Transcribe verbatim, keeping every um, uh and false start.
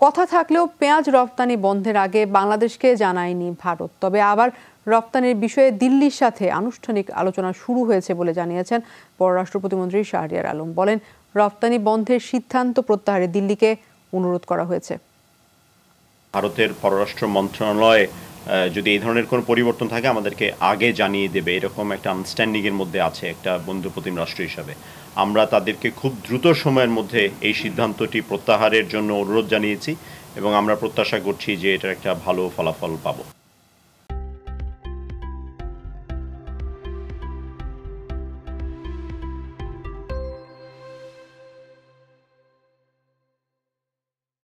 কথা থাকলেও পেঁয়াজ রপ্তানি বন্ধের আগে বাংলাদেশকে জানায়নি ভারত। তবে আবার রপ্তানির বিষয়ে দিল্লির সাথে আনুষ্ঠানিক আলোচনা শুরু হয়েছে বলে জানিয়েছেন পররাষ্ট্র প্রতিমন্ত্রী শাহরিয়ার আলম। বলেন, রপ্তানি বন্ধের সিদ্ধান্ত প্রত্যাহারে দিল্লিকে অনুরোধ করা হয়েছে। ভারতের পররাষ্ট্র মন্ত্রণালয় যদি এই ধরনের কোনো পরিবর্তন থাকে আমাদেরকে আগে জানিয়ে দেবে, এরকম একটা আন্ডারস্ট্যান্ডিং এর মধ্যে আছে একটা বন্ধুপ্রতিম রাষ্ট্র হিসাবে। আমরা তাদেরকে খুব দ্রুত সময়ের মধ্যে এই সিদ্ধান্তটি প্রত্যাহারের জন্য অনুরোধ জানিয়েছি এবং আমরা প্রত্যাশা করছি যে এটার একটা ভালো ফলাফল পাবো।